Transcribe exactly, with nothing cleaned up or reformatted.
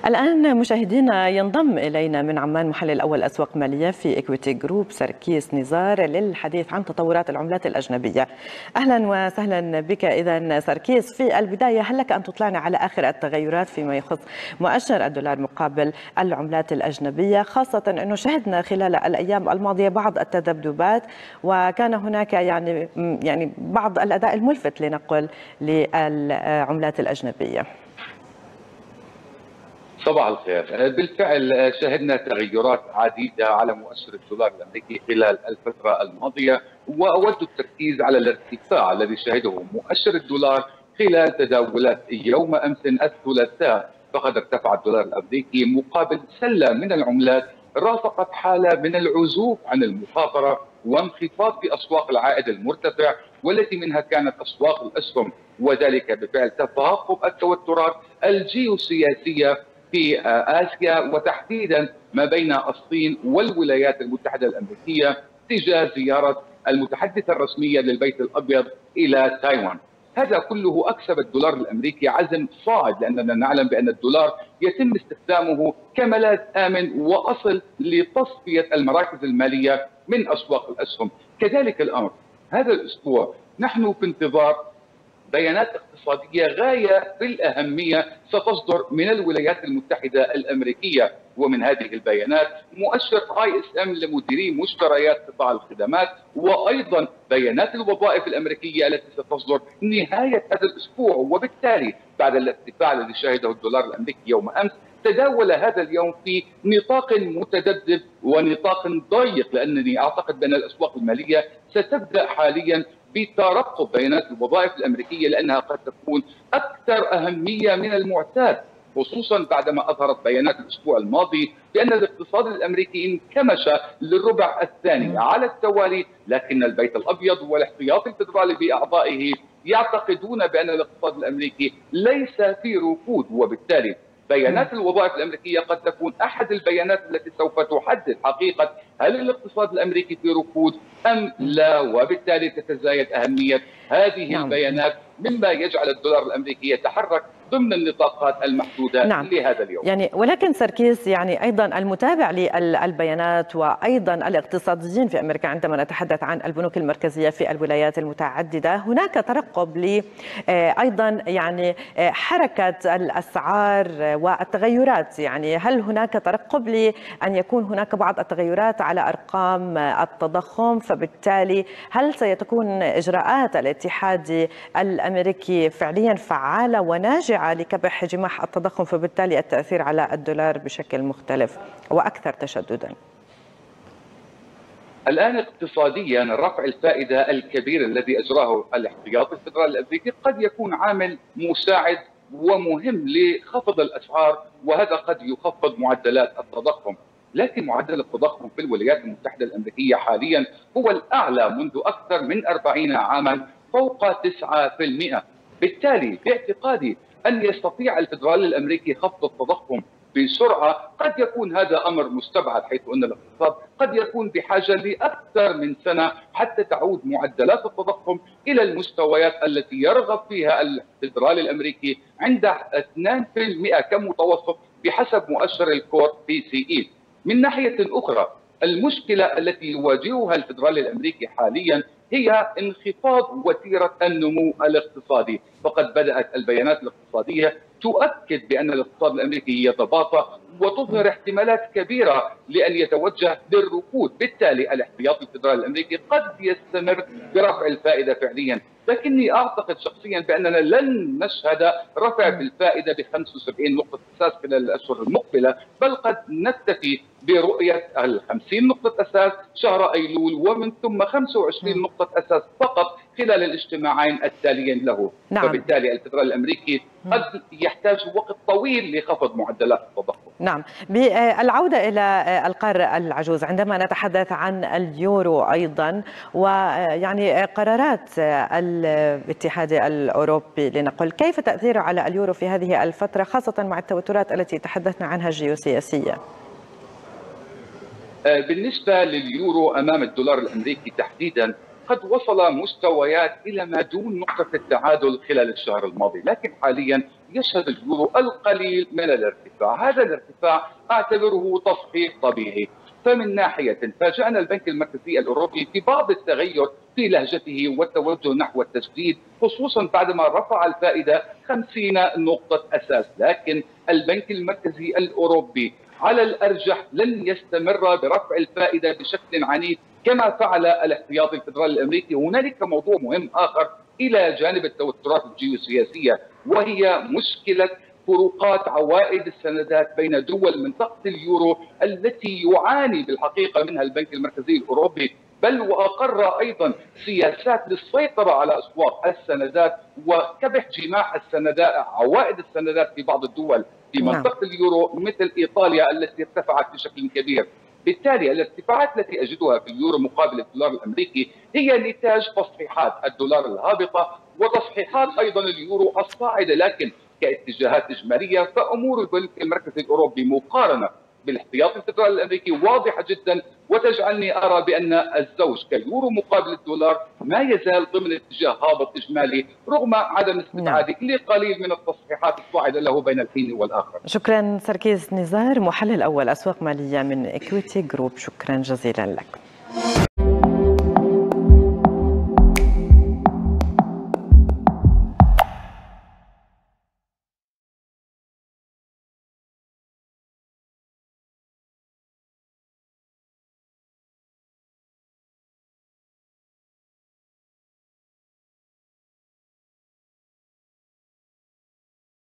الآن مشاهدينا ينضم إلينا من عمان محلل أول أسواق مالية في إكويتي جروب سركيس نزار للحديث عن تطورات العملات الأجنبية. أهلا وسهلا بك. إذا سركيس، في البداية هل لك أن تطلعنا على آخر التغيرات فيما يخص مؤشر الدولار مقابل العملات الأجنبية، خاصة أنه شهدنا خلال الأيام الماضية بعض التذبذبات وكان هناك يعني يعني بعض الأداء الملفت لنقل للعملات الأجنبية؟ صباح الخير. بالفعل شهدنا تغيرات عديدة على مؤشر الدولار الأمريكي خلال الفترة الماضية، وأود التركيز على الارتفاع الذي شهده مؤشر الدولار خلال تداولات يوم أمس الثلاثاء. فقد ارتفع الدولار الأمريكي مقابل سلة من العملات رافقت حالة من العزوف عن المخاطرة وانخفاض في أسواق العائد المرتفع، والتي منها كانت أسواق الأسهم، وذلك بفعل تفاقم التوترات الجيوسياسية في آسيا، وتحديدا ما بين الصين والولايات المتحدة الأمريكية تجاه زيارة المتحدثة الرسمية للبيت الأبيض إلى تايوان. هذا كله أكسب الدولار الأمريكي عزم صاعد، لأننا نعلم بأن الدولار يتم استخدامه كملاذ آمن وأصل لتصفية المراكز المالية من أسواق الأسهم. كذلك الأمر هذا الأسبوع نحن في انتظار بيانات اقتصادية غاية في الأهمية ستصدر من الولايات المتحدة الأمريكية، ومن هذه البيانات مؤشر آي إس إم لمديري مشتريات قطاع الخدمات، وأيضا بيانات الوظائف الأمريكية التي ستصدر نهاية هذا الأسبوع. وبالتالي بعد الارتفاع الذي شهده الدولار الأمريكي يوم أمس، تداول هذا اليوم في نطاق متذبذب ونطاق ضيق، لأنني أعتقد بأن الأسواق المالية ستبدأ حاليا بترقب بيانات الوظائف الأمريكية، لأنها قد تكون أكثر أهمية من المعتاد، خصوصا بعدما أظهرت بيانات الأسبوع الماضي بأن الاقتصاد الأمريكي انكمش للربع الثاني على التوالي، لكن البيت الأبيض والاحتياطي الفدرالي بأعضائه يعتقدون بأن الاقتصاد الأمريكي ليس في ركود، وبالتالي بيانات الوظائف الأمريكية قد تكون أحد البيانات التي سوف تحدد حقيقة هل الاقتصاد الأمريكي في ركود أم لا، وبالتالي تتزايد أهمية هذه نعم. البيانات، مما يجعل الدولار الأمريكي يتحرك ضمن النطاقات المحدودة نعم. لهذا اليوم. يعني ولكن سركيس، يعني أيضا المتابع للبيانات وأيضا الاقتصاديين في أمريكا عندما نتحدث عن البنوك المركزية في الولايات المتعددة، هناك ترقب ل أيضا يعني حركة الأسعار والتغيرات. يعني هل هناك ترقب لأن يكون هناك بعض التغيرات على أرقام التضخم؟ فبالتالي هل سيتكون إجراءات الاتحاد الأمريكي فعليا فعالة وناجعة لكبح جماح التضخم، فبالتالي التأثير على الدولار بشكل مختلف وأكثر تشددا؟ الآن اقتصاديا رفع الفائدة الكبير الذي أجراه الاحتياطي الفدرالي الأمريكي قد يكون عامل مساعد ومهم لخفض الأسعار، وهذا قد يخفض معدلات التضخم. لكن معدل التضخم في الولايات المتحدة الأمريكية حاليا هو الأعلى منذ أكثر من أربعين عاما، فوق تسعة بالمئة. بالتالي باعتقادي أن يستطيع الفدرالي الأمريكي خفض التضخم بسرعة. قد يكون هذا أمر مستبعد، حيث أن الاقتصاد قد يكون بحاجة لأكثر من سنة حتى تعود معدلات التضخم إلى المستويات التي يرغب فيها الفدرالي الأمريكي عند اثنين بالمئة كمتوسط بحسب مؤشر الكور بي سي إي. من ناحية أخرى، المشكلة التي يواجهها الفدرالي الأمريكي حاليا هي انخفاض وتيرة النمو الاقتصادي، فقد بدأت البيانات الاقتصادية تؤكد بأن الاقتصاد الأمريكي يتباطأ وتظهر احتمالات كبيرة لأن يتوجه للركود. بالتالي الاحتياطي الفدرالي الأمريكي قد يستمر برفع الفائدة فعليا، لكني أعتقد شخصيا بأننا لن نشهد رفع بالفائدة ب خمسة وسبعين نقطة أساس خلال الأشهر المقبلة، بل قد نكتفي برؤية ال خمسين نقطة أساس شهر أيلول، ومن ثم خمسة وعشرين نقطة أساس فقط خلال الاجتماعين التاليين له. نعم. فبالتالي الفدرالي الأمريكي قد يحتاج وقت طويل لخفض معدلات التضخم. نعم. بالعودة إلى القارة العجوز، عندما نتحدث عن اليورو أيضا ويعني قرارات الاتحاد الأوروبي لنقل، كيف تأثيره على اليورو في هذه الفترة، خاصة مع التوترات التي تحدثنا عنها الجيوسياسية؟ بالنسبة لليورو أمام الدولار الأمريكي تحديدا، قد وصل مستويات إلى ما دون نقطة التعادل خلال الشهر الماضي، لكن حاليا يشهد اليورو القليل من الارتفاع. هذا الارتفاع أعتبره تصحيح طبيعي. فمن ناحية فاجأنا البنك المركزي الأوروبي في بعض التغير في لهجته والتوجه نحو التسديد، خصوصا بعدما رفع الفائدة خمسين نقطة أساس، لكن البنك المركزي الأوروبي على الأرجح لن يستمر برفع الفائدة بشكل عنيف كما فعل الاحتياطي الفدرالي الأمريكي. هنالك موضوع مهم آخر إلى جانب التوترات الجيوسياسية، وهي مشكلة فروقات عوائد السندات بين دول منطقة اليورو التي يعاني بالحقيقة منها البنك المركزي الأوروبي، بل وأقر أيضا سياسات للسيطرة على أسواق السندات وكبح جماح السندات عوائد السندات في بعض الدول في منطقة اليورو مثل إيطاليا التي ارتفعت بشكل كبير. بالتالي الارتفاعات التي أجدها في اليورو مقابل الدولار الأمريكي هي نتاج تصحيحات الدولار الهابطة وتصحيحات أيضا اليورو الصاعدة، لكن كاتجاهات إجمالية فأمور البنك المركزي الأوروبي مقارنة بالاحتياطي الفدرالي الأمريكي واضحة جدا، وتجعلني أرى بأن الزوج كاليورو مقابل الدولار ما يزال ضمن اتجاه هابط إجمالي رغم عدم استبعاده لقليل من التصحيحات الصاعدة له بين الحين والآخر. شكرا سركيز نزار، محلل أول أسواق مالية من إكويتي جروب، شكرا جزيلا لك.